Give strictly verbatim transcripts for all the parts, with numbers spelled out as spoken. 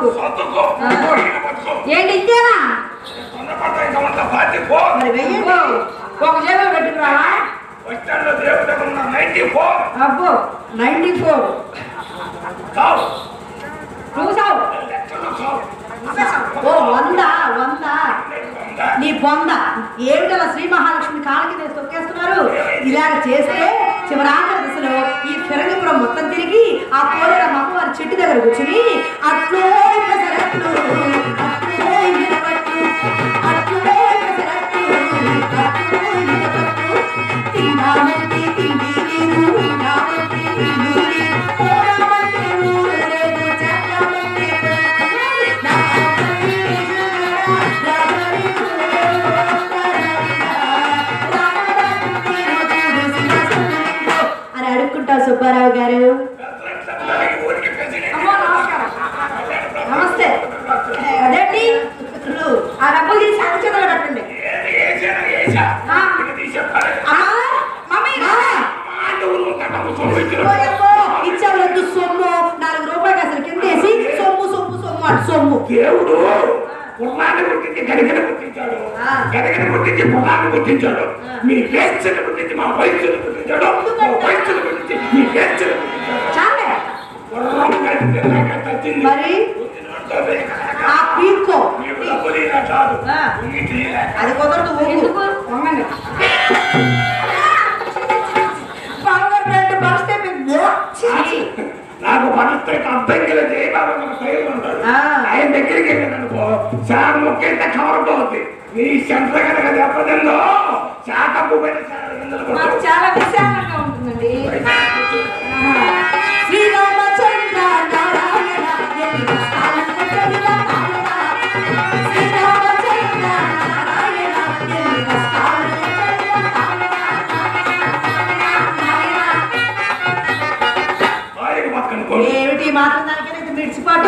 బాబు. ఏంటి ఇచ్చారా? మరి వెయ్యండి. ఒక జేబులో పెట్టుకున్నావా? అబ్బో నైన్టీ ఫోర్ చూసావు. ఓ వంద వంద నీ బొంద ఏమిటలా శ్రీ మహాలక్ష్మి కాళ్ళకి తొక్కేస్తున్నారు. ఇలాగ చేస్తే చివరాఖరి దశలో ఈ ఫిరంగిపురం మొత్తం తిరిగి ఆ కోరిన అమ్మవారి చెట్టు దగ్గర కూర్చుని అట్లో పెసరట్లు, అట్లో ఇనపట్టు, అట్లో పెసరట్లు, అట్లో ఇనపట్టు, తిన్నామంటే తిండి లేదు, తిన్నామంటే తిండి లేదు, పోరామంటే ఊరు లేదు, చేద్దామంటే అని అడుక్కుంటా సుబ్బారావు గారు. నమస్తే. అదేంటి ఆ డబ్బులు తీసి సంచలో పెట్టండి. ఇచ్చేవాళ్ళొద్దు సొమ్ము. నాలుగు రూపాయలు అసలు కింద వేసి సొమ్ము సొమ్ము సొమ్ము అటు సొమ్ము. దేవుడు పున్నాన్ని గుర్తించి గడిగని గుర్తించాడు, గడిగని గుర్తించి పున్నాన్ని గుర్తించాడు. మీ వేచ్చని గుర్తించి మా వయస్సును గుర్తించాడు, మా వయస్సును గుర్తించి మీ వేచ్చని గుర్తించాడు. మరి ఆ పీక్కో అది కుదరదు. నాకు మనస్తే అర్థం కలిసి ఉంటాడు. ఆయన దగ్గరికి వెళ్ళిననుకో సార్ మొక్కింటే కవర్ అవుతుంది. నీ సెంటర్ కనుక దెబ్బతిందో శాఖకు చాలా విశాలంగా ఉంటుందండి. శ్రీరామచంద్ర నారాయణ ఏమిటి మాత్రం దానికైనా మిడిచిపాటు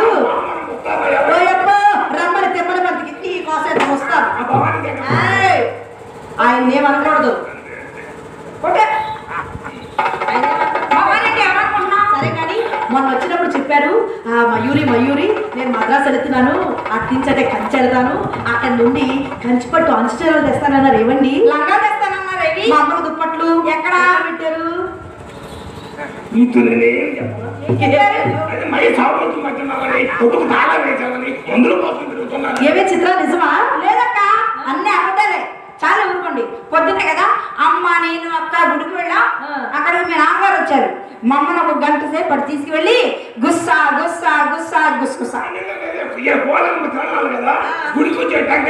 రమ్మని తిమ్మడి మందికి నీ కోసం వస్తాను. ఆయన ఏమనకూడదు. సరే కానీ మొన్న వచ్చినప్పుడు చెప్పారు మయూరి మయూరి నేను మద్రాసు వెళ్తున్నాను, అట్టించటే కంచి వెళ్తాను, అక్కడి నుండి కంచి పట్టు అంచుచీరలు తెస్తానన్నారు. ఏమండి లంగా తెస్తానన్నారు. మా అమ్మకు దుప్పట్లు ఎక్కడా పెట్టారు? ఏవే చిత్ర నిజమా? లేదక్క అన్నీ అబద్ధాలే. చాలా ఊరుకోండి. పొద్దున్నే కదా అమ్మ నేను అక్క గుడికి వెళ్ళా. అక్కడ మీ నాన్నగారు వచ్చారు. మా అమ్మను ఒక గంట సేపు పడి తీసుకువెళ్ళి గుస్సా గుస్సా గుస్సా గుస్గుసా గుడికి వచ్చే టంకాయ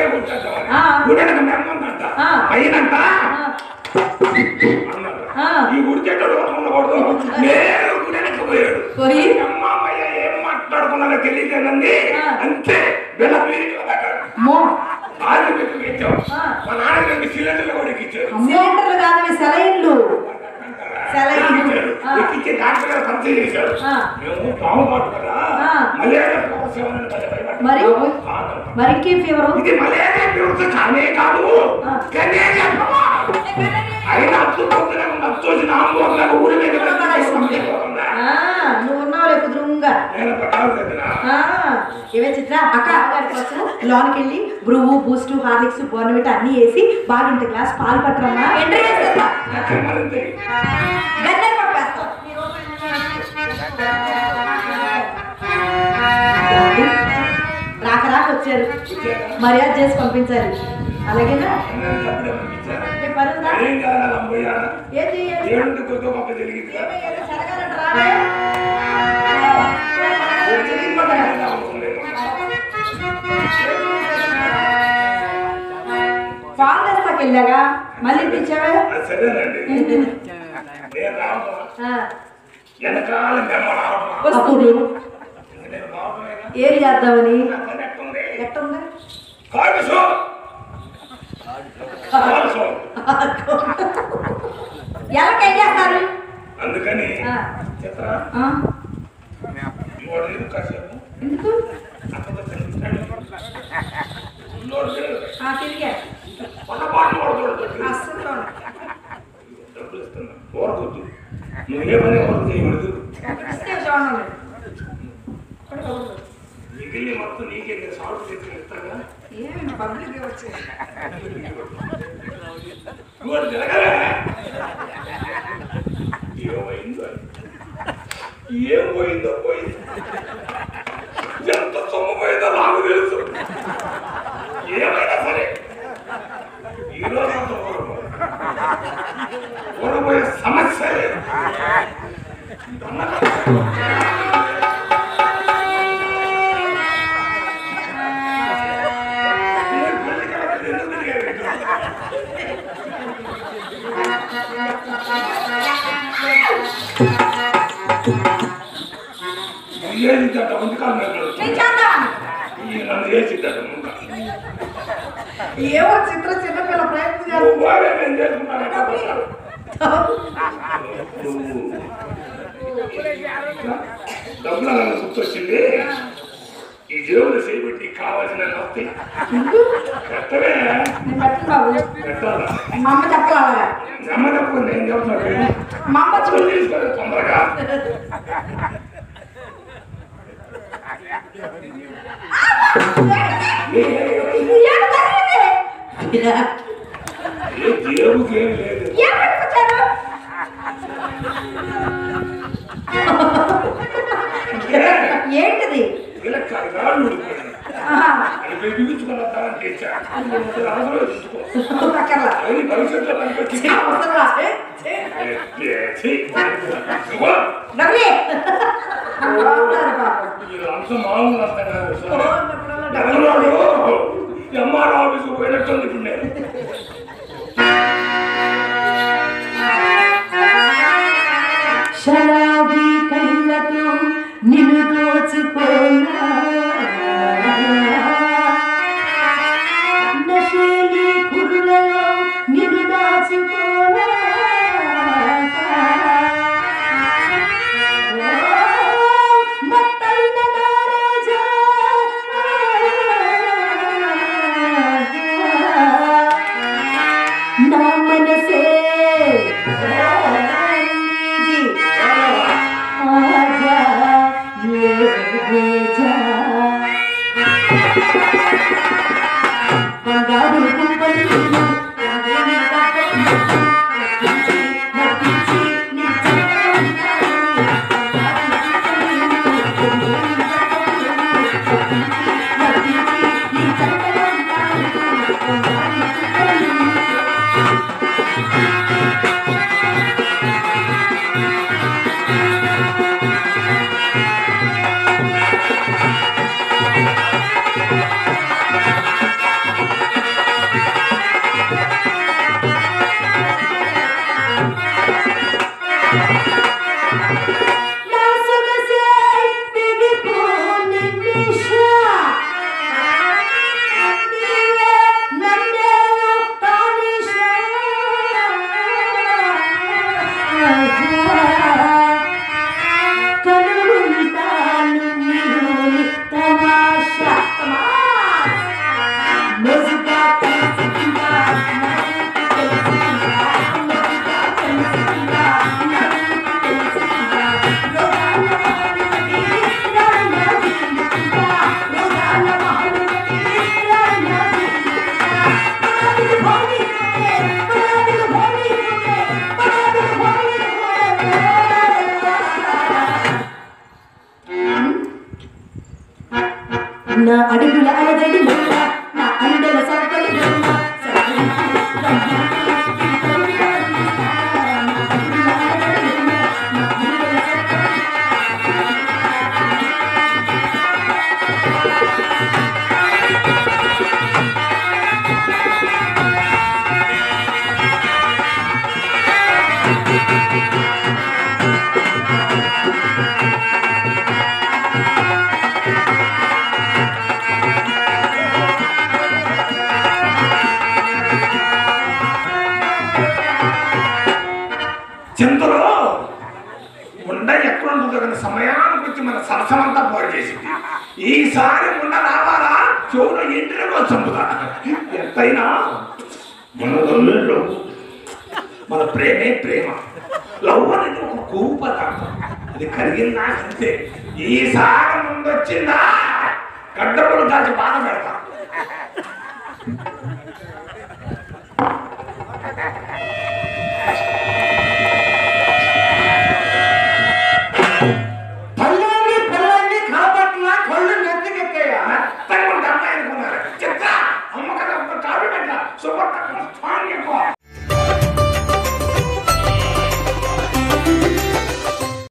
ఈ గుడి చెట్టు ఉండకూడదు. నేను గుడికి పోయాడు. అమ్మాయ్య ఏం మాట్లాడుకున్నారో తెలియదేనండి. అంతే వెళ్ళ మా నాన్న సిలిండర్లు కూడా ఎక్కించారు. సిలిండర్లు కాదు సెలైన్లు. ఎక్కించే డాక్టర్ గారు పరిచయం చేశారు. మేము పాము పాటు కదా మలేరియా మరి మరి ఇంకేం ఫీవర్? ఇది మలేరియా ఫీవర్ కానే కాదు. అయినా నువ్వు ఉన్నావు రేపు దురుంగా. ఏవే చిత్ర అక్క గారి కోసం లోనికి వెళ్ళి బ్రువ్వు బూస్ట్ హార్లిక్స్ బోర్నవిటా అన్ని వేసి బాగా ఇంత గ్లాస్ పాలు పట్టరమ్మా. ఎంట్రీ చేస్తా రాక రాక వచ్చారు. మర్యాద చేసి పంపించారు. అలాగేనా? పాలు తెస్తాకి వెళ్ళాగా మళ్ళీ పిచ్చావా? ఏం చేద్దామని ఎట్టుంది? ఎలాగేం చేస్తారు? అందుకని ఎందుకు తిరిగా డబ్బులు ఇస్తున్నా కోరకొద్దు. నువ్వేమని ఎవరు చేయకూడదు. మిగిలిన మొత్తం నీకే నేను సాల్వ్ చేసి ఇస్తాగా ఏమి పబ్లిక్ వచ్చేది జరగలే ఏమైందో ఏం పోయిందో పోయింది ఎంత సొమ్ము పోయిందో నాకు తెలుసు ఏమైనా సరే ఈరోజు అంత ఓడబోయే సమస్య లేదు ఏదిద్దాట వంటకాలు నన్ను ఏసిద్దాట ఏవో చిత్ర చిన్నపిల్ల ప్రయత్నం నేను చేసుకున్నాను డబ్బులు నన్ను గుర్తొచ్చింది ఈ దేవుడు చేయబట్టి కావాల్సిన వస్తాయి కట్టవే పెట్టాలా మా అమ్మ చెప్పాలా అమ్మ చెప్పు నేను చెప్తాను మా అమ్మ డబ్బులు తీసుకోలేదు తొందరగా దేవుడికి ఏం లేదు ఏంటిది ఇలా రాళ్ళు ఊడిపోయింది అది బిగించుకుని వద్దామని తెచ్చాడు అవసరం చూసుకో అది భవిష్యత్తులో పనికొచ్చింది అంశం మామూలు అర్థం కాదు ఎంఆర్ ఆఫీసు పోయినట్టుంది ఇప్పుడు నేను శరాబీ కళ్ళతో నిన్ను దోచుకోనా నశేలి కురులలో నిన్ను దాచుకోనా మత్తైన నారాజా నా మనసే నా అడుగుల అలజడి నా అందల సర్పడి చింతలో ఉండ ఎక్కడ ఉంటుందో కానీ సమయానికి వచ్చి మన సరసమంతా పాడు చేసింది. ఈసారి ఉండ రావాలా చెవులో ఎంట్రీలో చంపుతా. ఎంతైనా మన లవ్ మన ప్రేమే ప్రేమ. లవ్ అనేది ఒక కొవ్వు పదార్థం, అది కరిగిందా అంతే. ఈసారి ముందొచ్చిందా గడ్డములు కాల్చి బాధ పెడతా